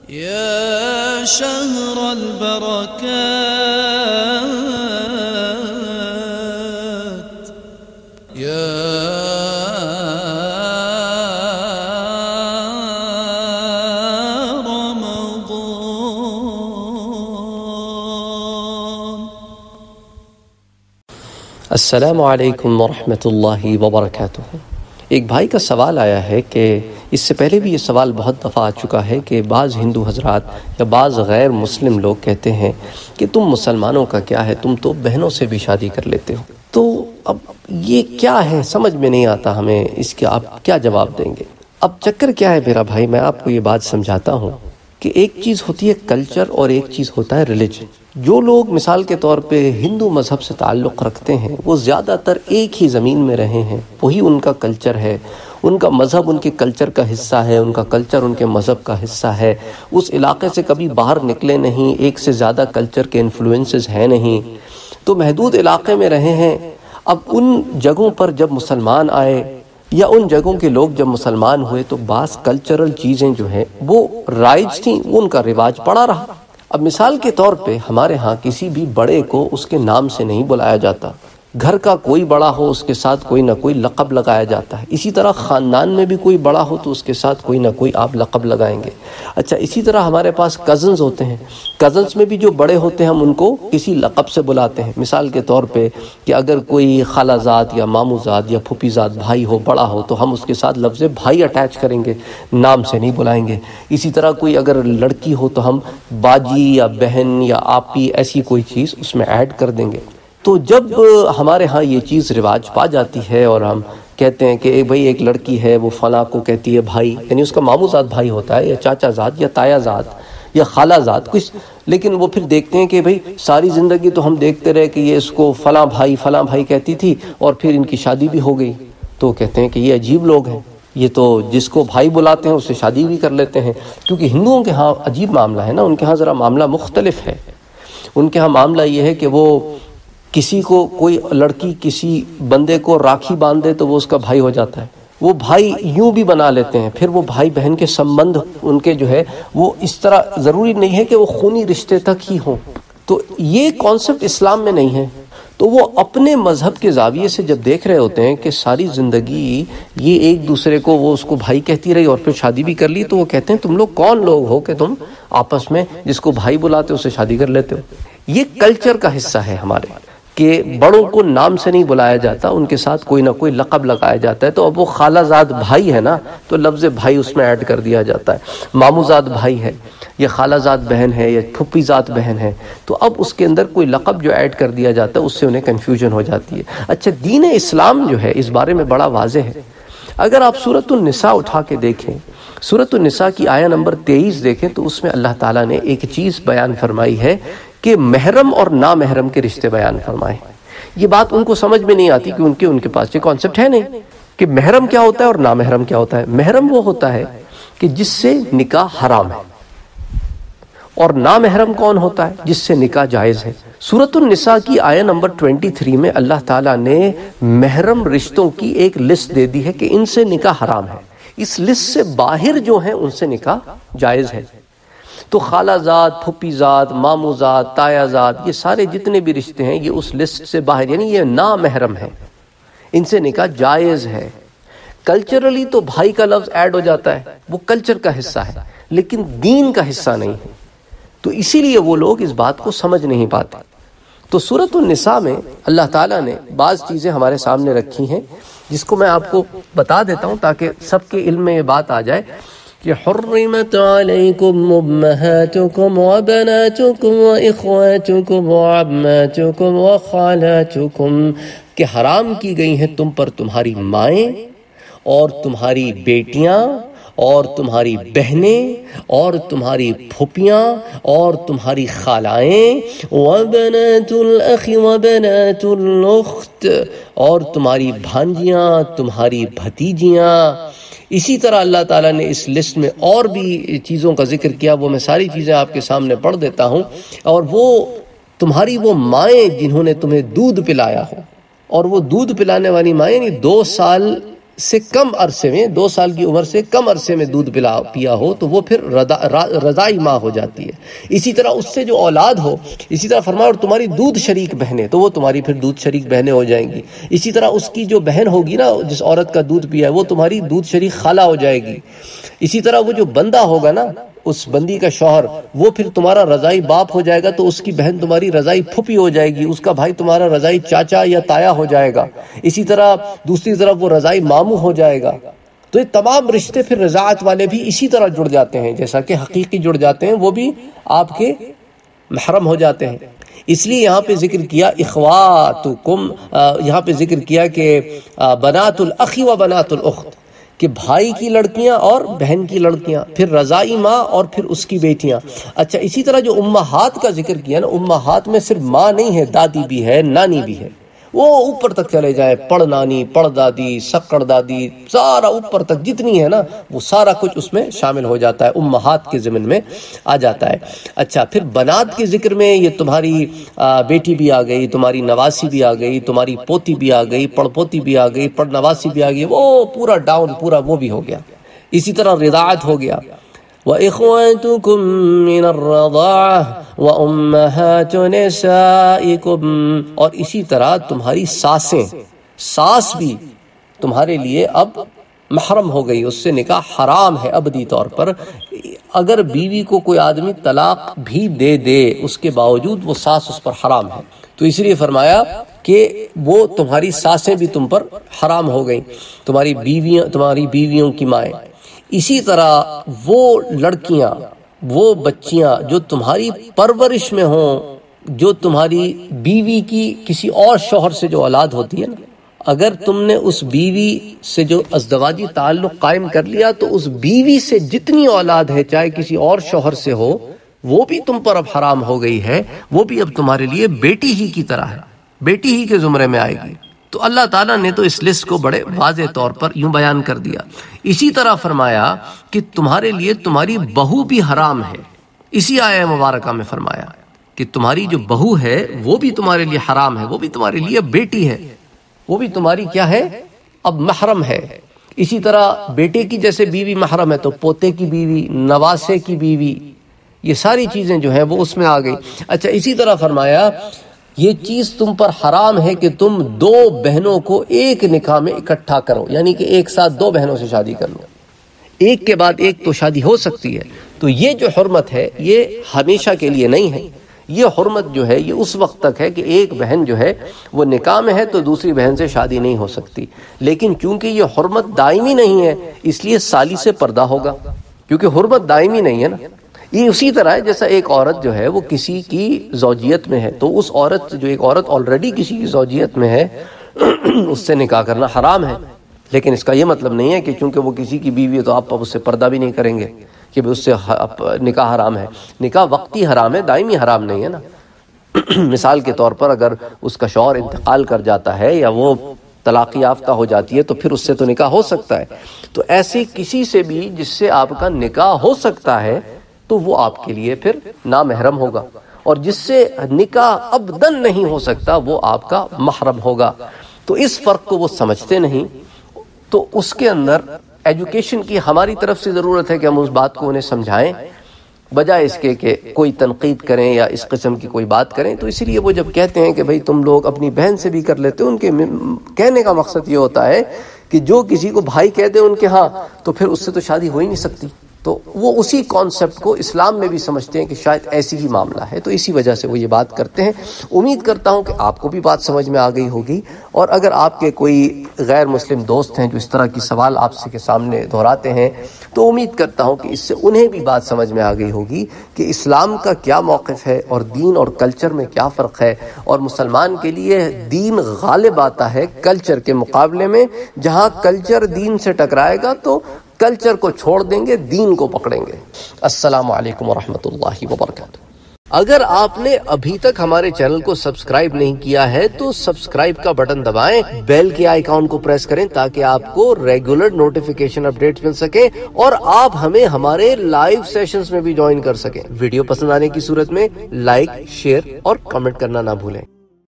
يا شهر البركات يا رمضان. السلام علیکم ورحمۃ اللہ وبرکاتہ۔ ایک بھائی کا سوال آیا ہے کہ اس سے پہلے بھی یہ سوال بہت دفعہ آ چکا ہے کہ بعض ہندو حضرات یا بعض غیر مسلم لوگ کہتے ہیں کہ تم مسلمانوں کا کیا ہے، تم تو بہنوں سے بھی شادی کر لیتے ہو۔ تو اب یہ کیا ہے، سمجھ میں نہیں آتا ہمیں، اس کے آپ کیا جواب دیں گے؟ اب چکر کیا ہے میرا بھائی، میں آپ کو یہ بات سمجھاتا ہوں کہ ایک چیز ہوتی ہے کلچر اور ایک چیز ہوتا ہے ریلیجن۔ جو لوگ مثال کے طور پہ ہندو مذہب سے تعلق رکھتے ہیں وہ زیادہ تر ایک ہی زمین میں رہے ہیں، وہی ان کا کلچر ہے، ان کا مذہب ان کے کلچر کا حصہ ہے، ان کا کلچر ان کے مذہب کا حصہ ہے، اس علاقے سے کبھی باہر نکلے نہیں، ایک سے زیادہ کلچر کے انفلوئنسز ہیں نہیں، تو محدود علاقے میں رہے ہیں۔ اب ان جگہوں پر جب مسلمان آئے یا ان جگہوں کے لوگ جب مسلمان ہوئے تو بعض کلچرل چیزیں جو ہیں وہ رائج تھیں، وہ ان کا رواج پڑا رہا۔ اب مثال کے طور پہ ہمارے ہاں کسی بھی بڑے کو اس کے نام سے نہیں بلایا جاتا، گھر کا کوئی بڑا ہو اس کے ساتھ کوئی نہ کوئی لقب لگایا جاتا ہے، اسی طرح خاندان میں بھی کوئی بڑا ہو تو اس کے ساتھ کوئی نہ کوئی آپ لقب لگائیں گے۔ اچھا، اسی طرح ہمارے پاس کزنز ہوتے ہیں، کزنز میں بھی جو بڑے ہوتے ہیں ہم ان کو کسی لقب سے بلاتے ہیں۔ مثال کے طور پہ کہ اگر کوئی خالہ زاد یا ماموں زاد یا پھوپھی زاد بھائی ہو، بڑا ہو، تو ہم اس کے ساتھ لفظ بھائی اٹیچ کریں گے، نام سے نہیں بلائیں گے۔ اسی طرح کوئی اگر لڑکی ہو تو ہم باجی یا بہن یا آپی ایسی کوئی چیز اس میں ایڈ کر دیں گے۔ تو جب ہمارے ہاں یہ چیز رواج پا جاتی ہے اور ہم کہتے ہیں کہ بھئی ایک لڑکی ہے وہ فلاں کو کہتی ہے بھائی، یعنی اس کا ماموں زاد بھائی ہوتا ہے یا چاچا زاد یا تایا زاد یا خالہ زاد کچھ، لیکن وہ پھر دیکھتے ہیں کہ بھئی ساری زندگی تو ہم دیکھتے رہے کہ یہ اس کو فلاں بھائی کہتی تھی اور پھر ان کی شادی بھی ہو گئی، تو کہتے ہیں کہ یہ عجیب لوگ ہیں، یہ تو جس کو بھائی بلاتے ہیں اس سے شادی بھی کر لیتے ہیں۔ کیونکہ ہندوؤں کے ہاں عجیب معاملہ ہے نا، ان کے ہاں ذرا معاملہ مختلف ہے۔ ان کے ہاں معاملہ یہ ہے کہ وہ کسی کو، کوئی لڑکی کسی بندے کو راکھی باندھ دے تو وہ اس کا بھائی ہو جاتا ہے، وہ بھائی یوں بھی بنا لیتے ہیں، پھر وہ بھائی بہن کے سمبندھ ان کے جو ہے وہ اس طرح ضروری نہیں ہے کہ وہ خونی رشتے تک ہی ہوں۔ تو یہ کانسیپٹ اسلام میں نہیں ہے۔ تو وہ اپنے مذہب کے زاویے سے جب دیکھ رہے ہوتے ہیں کہ ساری زندگی یہ ایک دوسرے کو، وہ اس کو بھائی کہتی رہی اور پھر شادی بھی کر لی، تو وہ کہتے ہیں تم لوگ کون لوگ ہو کہ تم آپس میں جس کو بھائی بلاتے ہو اسے شادی کر لیتے ہو۔ یہ کلچر کا حصہ ہے ہمارے کہ بڑوں کو نام سے نہیں بلایا جاتا، ان کے ساتھ کوئی نہ کوئی لقب لگایا جاتا ہے۔ تو اب وہ خالہ زاد بھائی ہے نا تو لفظ بھائی اس میں ایڈ کر دیا جاتا ہے، ماموں زاد بھائی ہے یا خالہ زاد بہن ہے یا پھوپھی زاد بہن ہے، تو اب اس کے اندر کوئی لقب جو ایڈ کر دیا جاتا ہے اس سے انہیں کنفیوژن ہو جاتی ہے۔ اچھا، دین اسلام جو ہے اس بارے میں بڑا واضح ہے۔ اگر آپ سورۃ النساء اٹھا کے دیکھیں، سورۃ النساء کی آیہ نمبر 23 دیکھیں تو اس میں اللہ تعالیٰ نے ایک چیز بیان فرمائی ہے کہ محرم اور نامحرم کے رشتے بیان فرمائے۔ یہ بات ان کو سمجھ میں نہیں آتی کیونکہ ان کے پاس یہ کانسیپٹ ہے نہیں کہ محرم کیا ہوتا ہے اور نامحرم کیا ہوتا ہے۔ محرم وہ ہوتا ہے کہ جس سے نکاح حرام ہے، اور نامحرم کون ہوتا ہے؟ جس سے نکاح جائز ہے۔ سورۃ النساء کی آیہ نمبر 23 میں اللہ تعالیٰ نے محرم رشتوں کی ایک لسٹ دے دی ہے کہ ان سے نکاح حرام ہے، اس لسٹ سے باہر جو ہیں ان سے نکاح جائز ہے۔ تو خالہ زاد، پھوپھی زاد، ماموں زاد، تایا زاد، یہ سارے جتنے بھی رشتے ہیں یہ اس لسٹ سے باہر، یعنی یہ نامحرم ہیں، ان سے نکاح جائز ہے۔ کلچرلی تو بھائی کا لفظ ایڈ ہو جاتا ہے، وہ کلچر کا حصہ ہے لیکن دین کا حصہ نہیں ہے، تو اسی لیے وہ لوگ اس بات کو سمجھ نہیں پاتے۔ تو سورۃ النساء میں اللہ تعالیٰ نے بعض چیزیں ہمارے سامنے رکھی ہیں جس کو میں آپ کو بتا دیتا ہوں تاکہ سب کے علم میں یہ بات آ جائے کہ حرمت علیکم امہاتکم وبناتکم واخواتکم وعماتکم وخالاتکم، کہ حرام کی گئی ہیں تم پر تمہاری مائیں اور تمہاری بیٹیاں اور تمہاری بہنیں اور تمہاری پھوپیاں اور تمہاری خالائیں، وبنات الاخ وبنات الاخت، اور تمہاری بھانجیاں، تمہاری بھتیجیاں۔ اسی طرح اللہ تعالیٰ نے اس لسٹ میں اور بھی چیزوں کا ذکر کیا، وہ میں ساری چیزیں آپ کے سامنے پڑھ دیتا ہوں۔ اور وہ تمہاری وہ مائیں جنہوں نے تمہیں دودھ پلایا ہو، اور وہ دودھ پلانے والی مائیں یعنی 2 سال سے کم عرصے میں 2 سال کی عمر سے کم عرصے میں دودھ پیا ہو تو وہ پھر رضائی ماں ہو جاتی ہے۔ اسی طرح اس سے جو اولاد ہو، اسی طرح فرمایا اور تمہاری دودھ شریک بہنیں، تو وہ تمہاری پھر دودھ شریک بہنیں ہو جائیں گی۔ اسی طرح اس کی جو بہن ہوگی نا جس عورت کا دودھ پیا ہے وہ تمہاری دودھ شریک خالہ ہو جائے گی۔ اسی طرح وہ جو بندہ ہوگا نا، اس بندی کا شوہر، وہ پھر تمہارا رضائی باپ ہو جائے گا، تو اس کی بہن تمہاری رضائی پھوپھی ہو جائے گی، اس کا بھائی تمہارا رضائی چاچا یا تایا ہو جائے گا۔ اسی طرح دوسری طرف وہ رضائی ماموں ہو جائے گا۔ تو یہ تمام رشتے پھر رضاعت والے بھی اسی طرح جڑ جاتے ہیں، جیسا کہ حقیقی جڑ جاتے ہیں، وہ بھی آپ کے محرم ہو جاتے ہیں۔ اس لیے یہاں پہ ذکر کیا اخواتکم، یہاں پہ ذکر کیا کہ بنات الاخ و بنات الاخت، کہ بھائی کی لڑکیاں اور بہن کی لڑکیاں، پھر رضائی ماں اور پھر اس کی بیٹیاں۔ اچھا، اسی طرح جو امہات کا ذکر کیا نا، امہات میں صرف ماں نہیں ہے، دادی بھی ہے، نانی بھی ہے، وہ اوپر تک چلے جائے، پڑ نانی، پڑ دادی، سکڑ دادی، سارا اوپر تک جتنی ہے نا وہ سارا کچھ اس میں شامل ہو جاتا ہے، امہات کے ضمن میں آ جاتا ہے۔ اچھا، پھر بنات کے ذکر میں یہ تمہاری بیٹی بھی آ گئی، تمہاری نواسی بھی آ گئی، تمہاری پوتی بھی آ گئی، پڑ پوتی بھی آ گئی، پڑ نواسی بھی آ گئی، وہ پورا ڈاؤن پورا وہ بھی ہو گیا۔ اسی طرح رضاعت ہو گیا، وَإِخْوَتُكُم مِّنَ الرَّضَاعَةِ وَأُمَّهَاتُ نِسَائِكُمْ، اور اسی طرح تمہاری ساسیں، ساس بھی تمہارے لیے اب محرم ہو گئی، اس سے نکاح حرام ہے ابدی طور پر۔ اگر بیوی کو کوئی آدمی طلاق بھی دے دے، اس کے باوجود وہ ساس اس پر حرام ہے، تو اس لیے فرمایا کہ وہ تمہاری ساسیں بھی تم پر حرام ہو گئیں، تمہاری بیویوں کی مائیں۔ اسی طرح وہ لڑکیاں، وہ بچیاں جو تمہاری پرورش میں ہوں، جو تمہاری بیوی کی کسی اور شوہر سے جو اولاد ہوتی ہے نا، اگر تم نے اس بیوی سے جو ازدواجی تعلق قائم کر لیا تو اس بیوی سے جتنی اولاد ہے چاہے کسی اور شوہر سے ہو، وہ بھی تم پر اب حرام ہو گئی ہے، وہ بھی اب تمہارے لیے بیٹی ہی کی طرح ہے، بیٹی ہی کے زمرے میں آئے گی۔ تو اللہ تعالیٰ نے تو اس لسٹ کو بڑے واضح طور پر یوں بیان کر دیا۔ اسی طرح فرمایا کہ تمہارے لیے تمہاری بہو بھی حرام ہے، اسی آیہ مبارکہ میں فرمایا کہ تمہاری جو بہو ہے وہ بھی تمہارے لیے حرام ہے، وہ بھی تمہارے لیے بیٹی ہے، وہ بھی تمہاری کیا ہے، اب محرم ہے۔ اسی طرح بیٹے کی جیسے بیوی محرم ہے تو پوتے کی بیوی، نواسے کی بیوی، یہ ساری چیزیں جو ہیں وہ اس میں آ گئی۔ اچھا، اسی طرح فرمایا یہ چیز تم پر حرام ہے کہ تم 2 بہنوں کو ایک نکاح میں اکٹھا کرو، یعنی کہ ایک ساتھ 2 بہنوں سے شادی کر لو، ایک کے بعد ایک تو شادی ہو سکتی ہے۔ تو یہ جو حرمت ہے یہ ہمیشہ کے لیے نہیں ہے، یہ حرمت جو ہے یہ اس وقت تک ہے کہ ایک بہن جو ہے وہ نکاح میں ہے تو دوسری بہن سے شادی نہیں ہو سکتی، لیکن چونکہ یہ حرمت دائمی نہیں ہے اس لیے سالی سے پردہ ہوگا، کیونکہ حرمت دائمی نہیں ہے نا۔ یہ اسی طرح ہے جیسا ایک عورت جو ہے وہ کسی کی زوجیت میں ہے تو اس عورت جو ایک عورت آلریڈی کسی کی زوجیت میں ہے اس سے نکاح کرنا حرام ہے، لیکن اس کا یہ مطلب نہیں ہے کہ چونکہ وہ کسی کی بیوی ہے تو آپ اس سے پردہ بھی نہیں کریں گے کہ اس سے نکاح حرام ہے۔ نکاح وقتی حرام ہے، دائمی حرام نہیں ہے نا۔ مثال کے طور پر اگر اس کا شوہر انتقال کر جاتا ہے یا وہ طلاق یافتہ ہو جاتی ہے تو پھر اس سے تو نکاح ہو سکتا ہے، تو ایسی کسی سے بھی جس سے آپ کا نکاح ہو سکتا ہے تو وہ آپ کے لیے پھر نامحرم ہوگا، اور جس سے نکاح ابداً نہیں ہو سکتا وہ آپ کا محرم ہوگا۔ تو اس فرق کو وہ سمجھتے نہیں، تو اس کے اندر ایجوکیشن کی ہماری طرف سے ضرورت ہے کہ ہم اس بات کو انہیں سمجھائیں، بجائے اس کے کہ کوئی تنقید کریں یا اس قسم کی کوئی بات کریں۔ تو اسی لیے وہ جب کہتے ہیں کہ بھئی تم لوگ اپنی بہن سے بھی کر لیتے ہو، ان کے کہنے کا مقصد یہ ہوتا ہے کہ جو کسی کو بھائی کہہ دے ان کے ہاں تو پھر اس سے تو شادی ہو ہی نہیں سکتی، تو وہ اسی کانسیپٹ کو اسلام میں بھی سمجھتے ہیں کہ شاید ایسی ہی معاملہ ہے، تو اسی وجہ سے وہ یہ بات کرتے ہیں۔ امید کرتا ہوں کہ آپ کو بھی بات سمجھ میں آ گئی ہوگی، اور اگر آپ کے کوئی غیر مسلم دوست ہیں جو اس طرح کی سوال آپ سے کے سامنے دہراتے ہیں تو امید کرتا ہوں کہ اس سے انہیں بھی بات سمجھ میں آ گئی ہوگی کہ اسلام کا کیا موقف ہے اور دین اور کلچر میں کیا فرق ہے، اور مسلمان کے لیے دین غالب آتا ہے کلچر کے مقابلے میں۔ جہاں کلچر دین سے ٹکرائے گا تو کلچر کو چھوڑ دیں گے، دین کو پکڑیں گے۔ السلام علیکم ورحمۃ اللہ وبرکاتہ۔ اگر آپ نے ابھی تک ہمارے چینل کو سبسکرائب نہیں کیا ہے تو سبسکرائب کا بٹن دبائیں، بیل کے آئیکن کو پریس کریں تاکہ آپ کو ریگولر نوٹیفیکیشن اپڈیٹس مل سکیں، اور آپ ہمیں ہمارے لائیو سیشنز میں بھی جوائن کر سکیں۔ ویڈیو پسند آنے کی صورت میں لائک، شیئر اور کمنٹ کرنا نہ بھولیں۔